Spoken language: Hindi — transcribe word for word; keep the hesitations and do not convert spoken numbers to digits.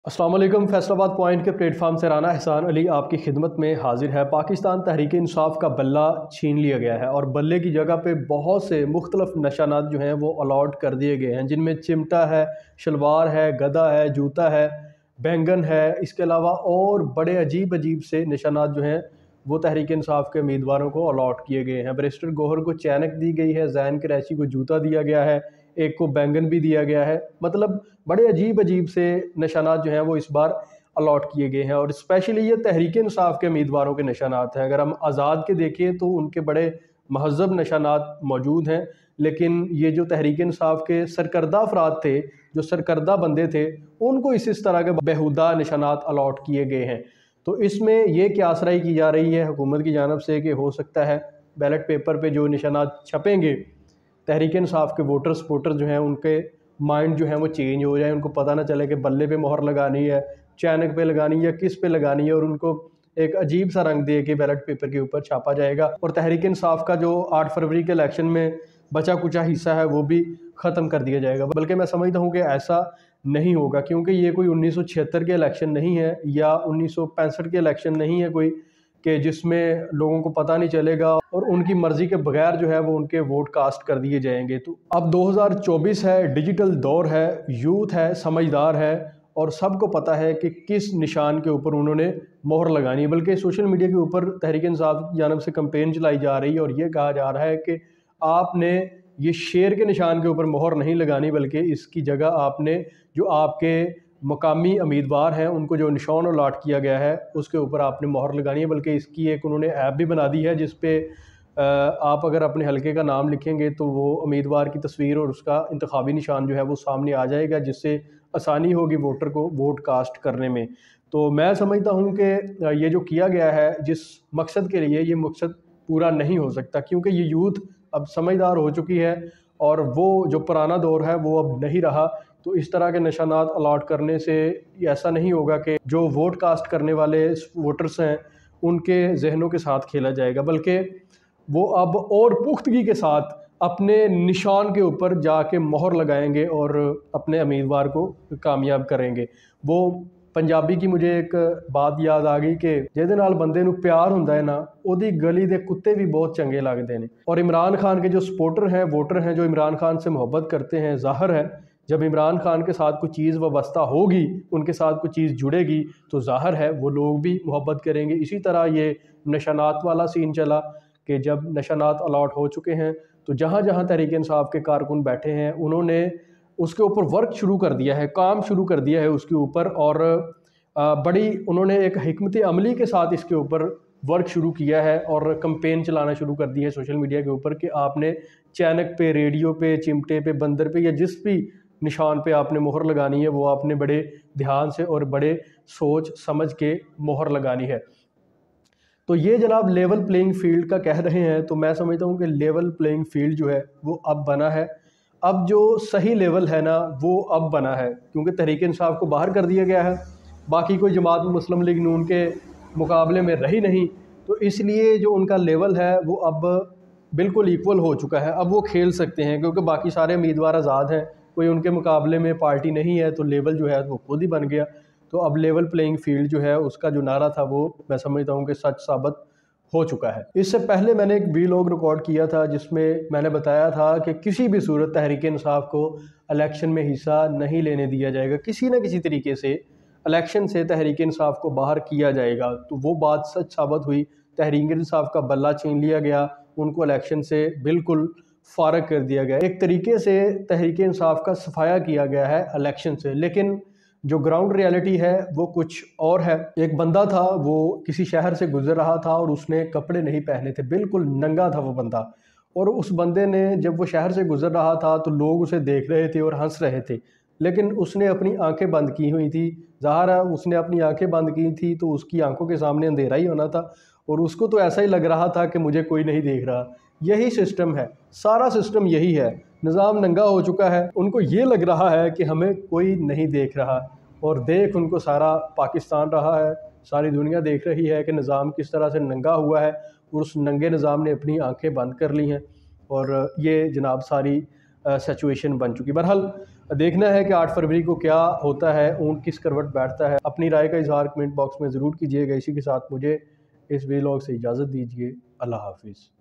अस्सलाम वालेकुम। फैसलाबाद पॉइंट के प्लेटफार्म से राना एहसान अली आपकी खिदमत में हाजिर है। पाकिस्तान तहरीक इंसाफ का बल्ला छीन लिया गया है और बल्ले की जगह पे बहुत से मुख्तलिफ निशानात जो हैं वो अलॉट कर दिए गए हैं, जिनमें चिमटा है, शलवार है, गदा है, जूता है, बैंगन है। इसके अलावा और बड़े अजीब अजीब से निशानात जो हैं वो तहरीक इंसाफ के उम्मीदवारों को अलॉट किए गए हैं। बैरिस्टर गोहर को चैनक दी गई है, जैन करैची को जूता दिया गया है, एक को बैंगन भी दिया गया है। मतलब बड़े अजीब अजीब से निशानात जो हैं वो इस बार अलॉट किए गए हैं और स्पेशली ये तहरीक इंसाफ के उम्मीदवारों के निशानात हैं। अगर हम आज़ाद के देखें तो उनके बड़े महज़ब निशानात मौजूद हैं, लेकिन ये जो तहरीक इंसाफ के सरकर्दा अफराद थे, जो सरकर्दा बंदे थे, उनको इस इस तरह के बेहुदा निशानात अलॉट किए गए हैं। तो इसमें यह क्यासराई की जा रही है हुकूमत की जानब से कि हो सकता है बैलेट पेपर पे जो निशानात छपेंगे, तहरीक इंसाफ के वोटर सपोर्टर जो हैं उनके माइंड जो है वो चेंज हो जाए, उनको पता ना चले कि बल्ले पे मोहर लगानी है, चैनक पे लगानी है या किस पे लगानी है, और उनको एक अजीब सा रंग दे के बैलेट पेपर के ऊपर छापा जाएगा और तहरीक इंसाफ का जो आठ फरवरी के इलेक्शन में बचा कुचा हिस्सा है वो भी ख़त्म कर दिया जाएगा। बल्कि मैं समझता हूँ कि ऐसा नहीं होगा, क्योंकि ये कोई उन्नीस सौ छिहत्तर के इलेक्शन नहीं है या उन्नीस सौ पैंसठ के इलेक्शन नहीं है कोई कि जिसमें लोगों को पता नहीं चलेगा और उनकी मर्ज़ी के बगैर जो है वो उनके वोट कास्ट कर दिए जाएंगे। तो अब दो हज़ार चौबीस है, डिजिटल दौर है, यूथ है, समझदार है और सबको पता है कि किस निशान के ऊपर उन्होंने मोहर लगानी है। बल्कि सोशल मीडिया के ऊपर तहरीक इंसाफ की जानब से कंपेन चलाई जा रही है और ये कहा जा रहा है कि आपने ये शेर के निशान के ऊपर मोहर नहीं लगानी, बल्कि इसकी जगह आपने जो आपके मकामी उम्मीदवार हैं उनको जो निशान अलॉट किया गया है उसके ऊपर आपने मोहर लगानी है। बल्कि इसकी एक उन्होंने ऐप भी बना दी है जिस पे आप अगर अपने हलके का नाम लिखेंगे तो वो उम्मीदवार की तस्वीर और उसका इंतखाबी निशान जो है वो सामने आ जाएगा, जिससे आसानी होगी वोटर को वोट कास्ट करने में। तो मैं समझता हूँ कि ये जो किया गया है जिस मकसद के लिए, ये मकसद पूरा नहीं हो सकता, क्योंकि ये यूथ अब समझदार हो चुकी है और वो जो पुराना दौर है वो अब नहीं रहा। तो इस तरह के निशानात अलॉट करने से ऐसा नहीं होगा कि जो वोट कास्ट करने वाले वोटर्स हैं उनके जहनों के साथ खेला जाएगा, बल्कि वो अब और पुख्तगी के साथ अपने निशान के ऊपर जाके मोहर लगाएंगे और अपने उम्मीदवार को कामयाब करेंगे। वो पंजाबी की मुझे एक बात याद आ गई कि जिहदे नाल बंदे नूं प्यार हुंदा है ना, उहदी गली दे कुत्ते भी बहुत चंगे लगते हैं। और इमरान खान के जो सपोर्टर हैं, वोटर हैं, जो इमरान खान से मोहब्बत करते हैं, ज़ाहिर है जब इमरान खान के साथ कोई चीज़ वाबस्ता होगी, उनके साथ कोई चीज़ जुड़ेगी, तो ज़ाहिर है वो लोग भी मोहब्बत करेंगे। इसी तरह ये निशानात वाला सीन चला कि जब निशानात अलॉट हो चुके हैं तो जहाँ जहाँ तहरीक इंसाफ के कारकुन बैठे हैं उन्होंने उसके ऊपर वर्क शुरू कर दिया है, काम शुरू कर दिया है उसके ऊपर, और बड़ी उन्होंने एक हिकमत अमली के साथ इसके ऊपर वर्क शुरू किया है और कंपेन चलाना शुरू कर दी है सोशल मीडिया के ऊपर कि आपने चैनक पे, रेडियो पे, चिमटे पे, बंदर पे या जिस भी निशान पे आपने मोहर लगानी है वो आपने बड़े ध्यान से और बड़े सोच समझ के मोहर लगानी है। तो ये जनाब लेवल प्लेइंग फील्ड का कह रहे हैं, तो मैं समझता हूँ कि लेवल प्लेइंग फील्ड जो है वो अब बना है। अब जो सही लेवल है ना वो अब बना है, क्योंकि तहरीक इंसाफ को बाहर कर दिया गया है, बाकी कोई जमात मुस्लिम लीग नून के मुकाबले में रही नहीं, तो इसलिए जो उनका लेवल है वो अब बिल्कुल इक्वल हो चुका है। अब वो खेल सकते हैं क्योंकि बाकी सारे उम्मीदवार आज़ाद हैं, कोई उनके मुकाबले में पार्टी नहीं है, तो लेवल जो है वो खुद ही बन गया। तो अब लेवल प्लेइंग फील्ड जो है उसका जो नारा था वो मैं समझता हूँ कि सच साबित हो चुका है। इससे पहले मैंने एक वीलॉग रिकॉर्ड किया था जिसमें मैंने बताया था कि किसी भी सूरत तहरीक इंसाफ को इलेक्शन में हिस्सा नहीं लेने दिया जाएगा, किसी न किसी तरीके से इलेक्शन से तहरीक इंसाफ को बाहर किया जाएगा। तो वो बात सच साबित हुई, तहरीक इंसाफ का बल्ला छीन लिया गया, उनको इलेक्शन से बिल्कुल फारग कर दिया गया। एक तरीके से तहरीक इंसाफ का सफाया किया गया है इलेक्शन से, लेकिन जो ग्राउंड रियलिटी है वो कुछ और है। एक बंदा था, वो किसी शहर से गुजर रहा था और उसने कपड़े नहीं पहने थे, बिल्कुल नंगा था वो बंदा, और उस बंदे ने जब वो शहर से गुजर रहा था तो लोग उसे देख रहे थे और हंस रहे थे, लेकिन उसने अपनी आंखें बंद की हुई थी। ज़ाहिर है उसने अपनी आंखें बंद की थी तो उसकी आंखों के सामने अंधेरा ही होना था और उसको तो ऐसा ही लग रहा था कि मुझे कोई नहीं देख रहा। यही सिस्टम है, सारा सिस्टम यही है। निज़ाम नंगा हो चुका है, उनको ये लग रहा है कि हमें कोई नहीं देख रहा, और देख उनको सारा पाकिस्तान रहा है, सारी दुनिया देख रही है कि निज़ाम किस तरह से नंगा हुआ है, और उस नंगे निज़ाम ने अपनी आंखें बंद कर ली हैं और ये जनाब सारी सिचुएशन बन चुकी। बहरहाल देखना है कि आठ फरवरी को क्या होता है, ऊँट किस करवट बैठता है। अपनी राय का इजहार कमेंट बॉक्स में ज़रूर कीजिएगा। इसी के साथ मुझे इस वीलॉग से इजाज़त दीजिए। अल्लाह हाफिज़।